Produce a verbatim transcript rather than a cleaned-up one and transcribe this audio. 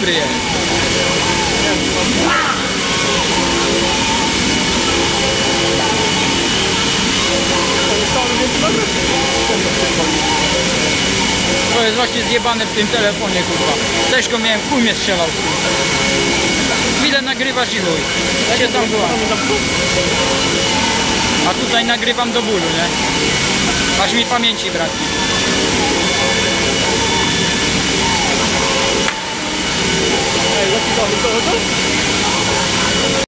dobry jest. To jest właśnie zjebane w tym telefonie, kurwa. Też go miałem, chuj mnie strzelał. Chwilę nagrywasz i chuj. Się tam była. A tutaj nagrywam do bólu, nie? Aż mi pamięci braknie. Ej, jaki to, to, to?